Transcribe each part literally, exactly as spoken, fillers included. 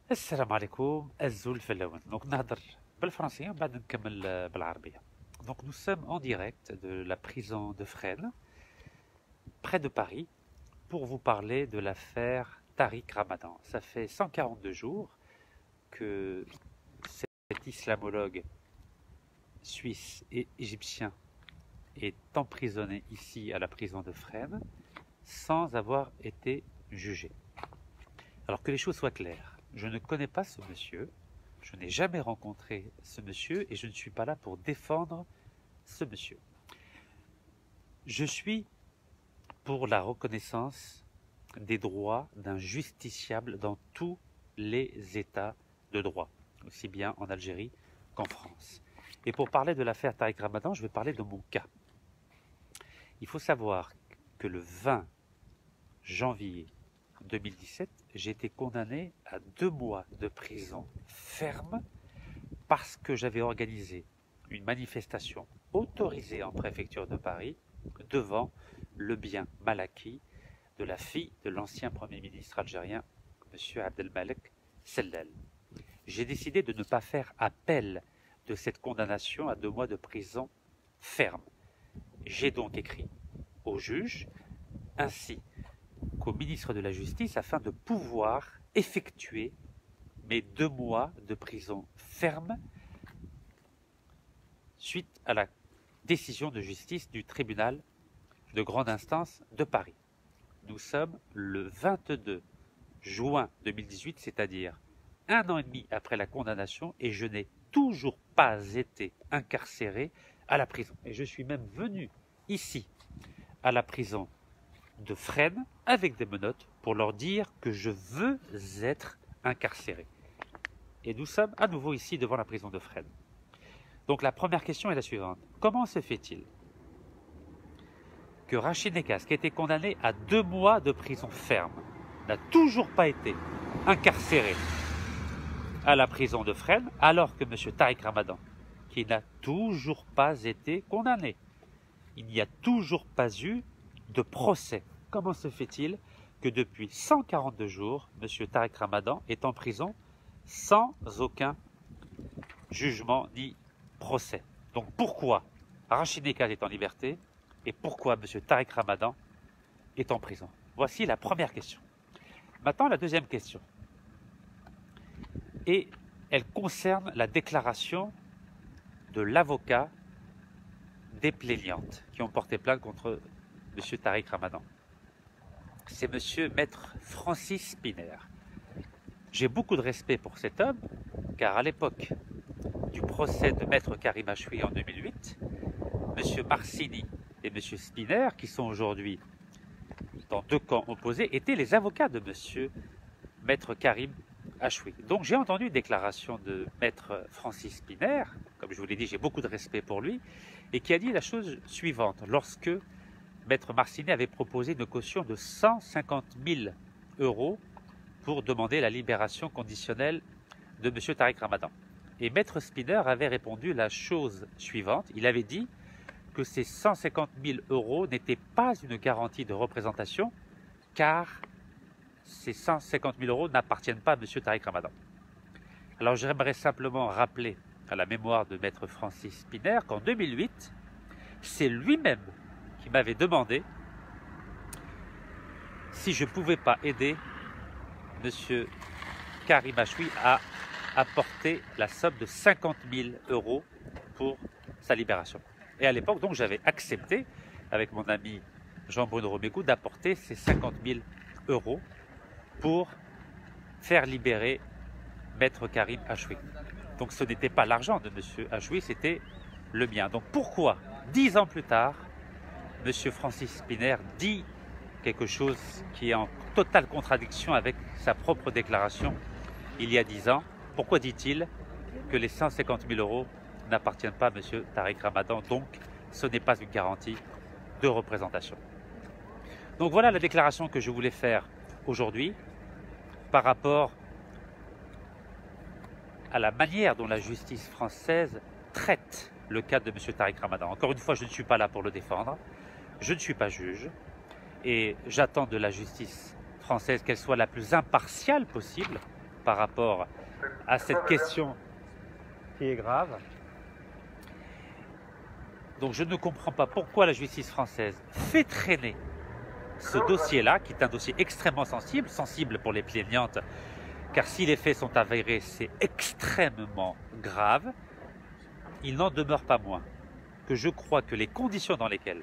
السلام عليكم الزول فلاون. Donc نهضر بالفرنسية وبعد نكمل آه، بالعربية. Donc nous sommes en direct de la prison de Fresnes, près de Paris, pour vous parler de l'affaire Tariq Ramadan. Ça fait cent quarante-deux jours que cet islamologue suisse et égyptien est emprisonné ici à la prison de Fresnes sans avoir été jugé. Alors que les choses soient claires, je ne connais pas ce monsieur, je n'ai jamais rencontré ce monsieur et je ne suis pas là pour défendre ce monsieur. Je suis pour la reconnaissance des droits d'un justiciable dans tous les états de droit, aussi bien en Algérie qu'en France. Et pour parler de l'affaire Tariq Ramadan, je vais parler de mon cas. Il faut savoir que le vingt janvier deux mille dix-sept, j'ai été condamné à deux mois de prison ferme parce que j'avais organisé une manifestation autorisée en préfecture de Paris devant le bien mal acquis de la fille de l'ancien Premier ministre algérien, M. Abdelmalek Sellal. J'ai décidé de ne pas faire appel de cette condamnation à deux mois de prison ferme. J'ai donc écrit au juge ainsi qu'au ministre de la Justice afin de pouvoir effectuer mes deux mois de prison ferme suite à la décision de justice du tribunal de grande instance de Paris. Nous sommes le vingt-deux juin deux mille dix-huit, c'est-à-dire un an et demi après la condamnation, et je n'ai toujours pas été incarcéré à la prison. Et je suis même venu ici, à la prison de Fresnes, avec des menottes, pour leur dire que je veux être incarcéré. Et nous sommes à nouveau ici devant la prison de Fresnes. Donc la première question est la suivante. Comment se fait-il que Rachid Nekaz, qui a été condamné à deux mois de prison ferme, n'a toujours pas été incarcéré à la prison de Fresnes, alors que M. Tariq Ramadan, qui n'a toujours pas été condamné, il n'y a toujours pas eu de procès. Comment se fait-il que depuis cent quarante-deux jours, M. Tariq Ramadan est en prison sans aucun jugement ni procès? Donc pourquoi Rachid Nekaz est en liberté et pourquoi M. Tariq Ramadan est en prison? Voici la première question. Maintenant, la deuxième question. Et elle concerne la déclaration de l'avocat des plaignantes qui ont porté plainte contre M. Tariq Ramadan. C'est M. Maître Francis Spinner. J'ai beaucoup de respect pour cet homme, car à l'époque du procès de Maître Karim Achoui en deux mille huit, M. Marcini et M. Spinner, qui sont aujourd'hui dans deux camps opposés, étaient les avocats de M. Maître Karim Achoui. Donc j'ai entendu une déclaration de Maître Francis Spinner, comme je vous l'ai dit, j'ai beaucoup de respect pour lui, et qui a dit la chose suivante. Lorsque Maître Marcini avait proposé une caution de cent cinquante mille euros pour demander la libération conditionnelle de M. Tariq Ramadan. Et Maître Spinner avait répondu la chose suivante. Il avait dit que ces cent cinquante mille euros n'étaient pas une garantie de représentation, car ces cent cinquante mille euros n'appartiennent pas à M. Tariq Ramadan. Alors j'aimerais simplement rappeler à la mémoire de Maître Francis Spinner qu'en deux mille huit, c'est lui-même qui m'avait demandé si je ne pouvais pas aider M. Karim Achoui à apporter la somme de cinquante mille euros pour sa libération. Et à l'époque, donc, j'avais accepté, avec mon ami Jean-Bruno Romégou, d'apporter ces cinquante mille euros pour faire libérer Maître Karim Achoui. Donc ce n'était pas l'argent de M. Achoui, c'était le mien. Donc pourquoi, dix ans plus tard, M. Francis Spinner dit quelque chose qui est en totale contradiction avec sa propre déclaration il y a dix ans? Pourquoi dit-il que les cent cinquante mille euros n'appartiennent pas à M. Tariq Ramadan? Donc ce n'est pas une garantie de représentation. Donc voilà la déclaration que je voulais faire aujourd'hui par rapport à la manière dont la justice française traite le cas de M. Tariq Ramadan. Encore une fois, je ne suis pas là pour le défendre, je ne suis pas juge, et j'attends de la justice française qu'elle soit la plus impartiale possible par rapport à cette question qui est grave. Donc je ne comprends pas pourquoi la justice française fait traîner ce dossier-là, qui est un dossier extrêmement sensible, sensible pour les plaignantes, car si les faits sont avérés, c'est extrêmement grave. Il n'en demeure pas moins que je crois que les conditions dans lesquelles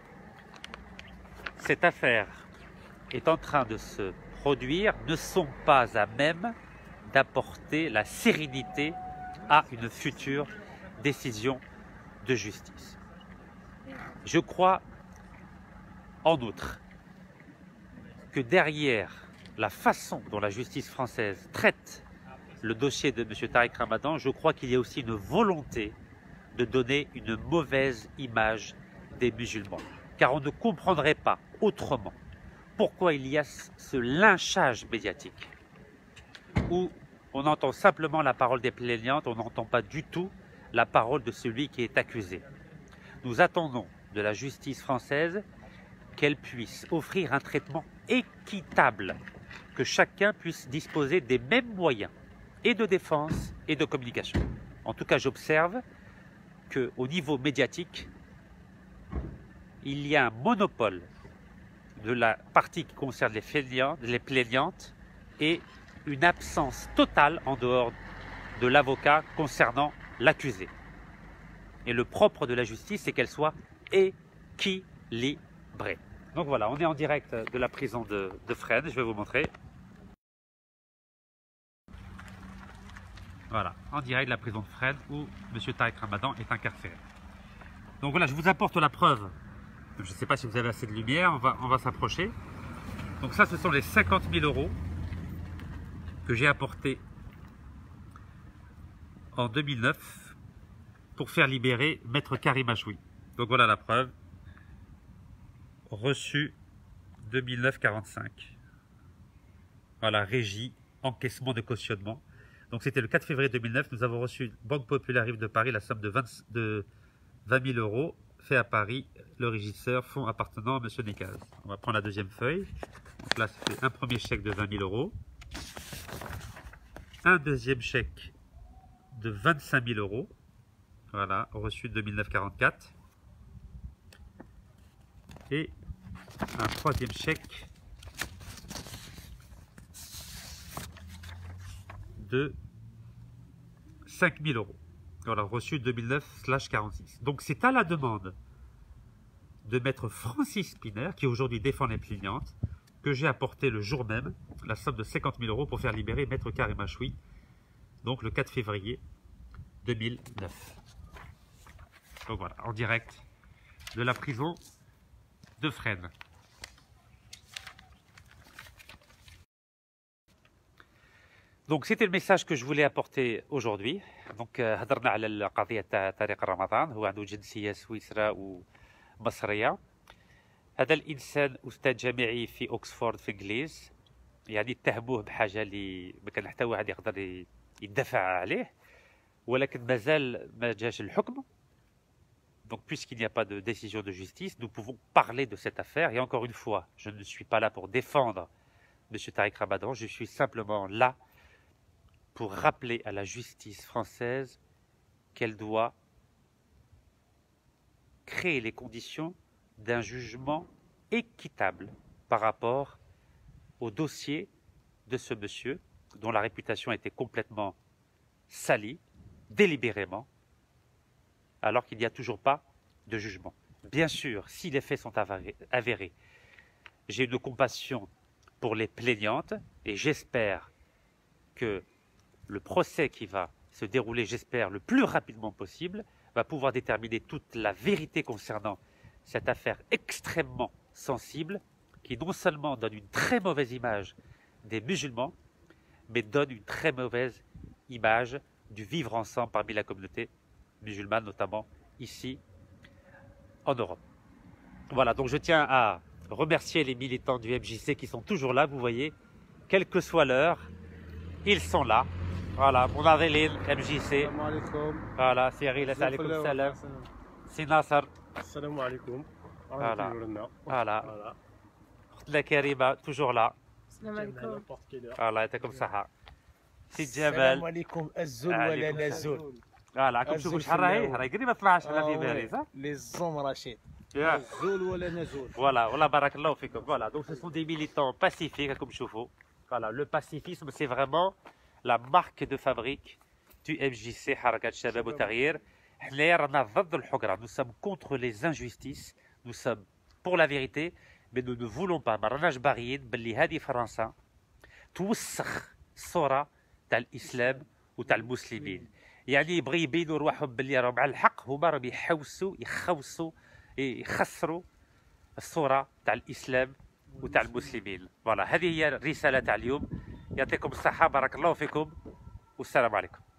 cette affaire est en train de se produire ne sont pas à même d'apporter la sérénité à une future décision de justice. Je crois, en outre, que derrière la façon dont la justice française traite le dossier de M. Tariq Ramadan, je crois qu'il y a aussi une volonté de donner une mauvaise image des musulmans. Car on ne comprendrait pas autrement pourquoi il y a ce lynchage médiatique, où on entend simplement la parole des plaignantes, on n'entend pas du tout la parole de celui qui est accusé. Nous attendons de la justice française qu'elle puisse offrir un traitement équitable, que chacun puisse disposer des mêmes moyens, et de défense et de communication. En tout cas, j'observe qu'au niveau médiatique, il y a un monopole de la partie qui concerne les plaignantes, les plaignantes et une absence totale en dehors de l'avocat concernant l'accusé. Et le propre de la justice, c'est qu'elle soit équilibrée. Donc voilà, on est en direct de la prison de, de Fresnes, je vais vous montrer. Voilà, en direct de la prison de Fresnes où M. Tariq Ramadan est incarcéré. Donc voilà, je vous apporte la preuve. Je ne sais pas si vous avez assez de lumière, on va, on va s'approcher. Donc ça, ce sont les cinquante mille euros que j'ai apportés en deux mille neuf pour faire libérer Maître Karim Achoui. Donc voilà la preuve. Reçu deux mille neuf quarante-cinq. Voilà, régie, encaissement de cautionnement. Donc c'était le quatre février deux mille neuf, nous avons reçu Banque Populaire Rive de Paris la somme de vingt mille euros, fait à Paris, le régisseur, fonds appartenant à M. Nekaz. On va prendre la deuxième feuille. Donc là, c'est un premier chèque de vingt mille euros. Un deuxième chèque de vingt-cinq mille euros. Voilà, reçu deux mille neuf quarante-quatre. Et un troisième chèque de cinq mille euros. Voilà, reçu deux mille neuf quarante-six. Donc c'est à la demande de maître Francis Spinner, qui aujourd'hui défend les plaignantes, que j'ai apporté le jour même la somme de cinquante mille euros pour faire libérer maître Karim Achoui, donc le quatre février deux mille neuf. Donc voilà, en direct de la prison de Fresnes. Donc c'était le message que je voulais apporter aujourd'hui. Donc هضرنا على القضية تاع طارق رمضان، هو عنده جنسية سويسرا ومصرية. هذا الإنسان أستاذ جامعي في أوكسفورد في إنجليز، يعني اتهموه بحاجة اللي ما كان حتى واحد يقدر يدافع عليه، ولكن مازال ما جاش الحكم. Donc puisqu'il n'y a pas de décision de justice, nous pouvons parler de cette affaire. Et encore une fois, je ne suis pas là pour défendre M. Tariq Ramadan, je suis simplement là pour rappeler à la justice française qu'elle doit créer les conditions d'un jugement équitable par rapport au dossier de ce monsieur dont la réputation a été complètement salie, délibérément, alors qu'il n'y a toujours pas de jugement. Bien sûr, si les faits sont avérés, j'ai une compassion pour les plaignantes et j'espère que le procès qui va se dérouler, j'espère, le plus rapidement possible, va pouvoir déterminer toute la vérité concernant cette affaire extrêmement sensible qui non seulement donne une très mauvaise image des musulmans, mais donne une très mauvaise image du vivre ensemble parmi la communauté musulmane, notamment ici en Europe. Voilà, donc je tiens à remercier les militants du M J C qui sont toujours là, vous voyez, quelle que soit l'heure, ils sont là. Voilà, مناضلين M J C. السلام عليكم. Voilà, سي غيلة عليكم السلام. سي ناصر. السلام عليكم. Voilà. Voilà. Voilà. أختنا كريمة toujours là. السلام عليكم. Voilà, يعطيكم الصحة. سي السلام جمال. عليكم الزول ولا عليكم لا السلام. زول. فوالا راكم تشوفوا شحال راهي راهي قريب ما طلعش على في بالي صح. لي زوم رشيد. يا الزول ولا نزول. فوالا والله بارك الله فيكم. فوالا دونك سو سون دي ميليتون باسيفيك راكم تشوفوا. فوالا لو باسيفيسم سي فريمون لا مارك دو فابريك دو ام جي سي حركة الشباب والتغيير. حنايا رانا ضد الحقرة. نو سوم كونتر لي انجوستيس. نو سوم بور لا فيريتي مي نو نو فولون با. ما راناش باغيين باللي هذه فرنسا توسخ الصورة تاع الإسلام وتاع المسلمين. يعني يبغي يبينوا رواحهم باللي راهم على الحق، هما راهم يحوسوا يخوصوا يخسروا الصورة تاع الإسلام وتاع المسلمين. فوالا هذه هي الرسالة تاع اليوم. يعطيكم الصحة، بارك الله فيكم والسلام عليكم.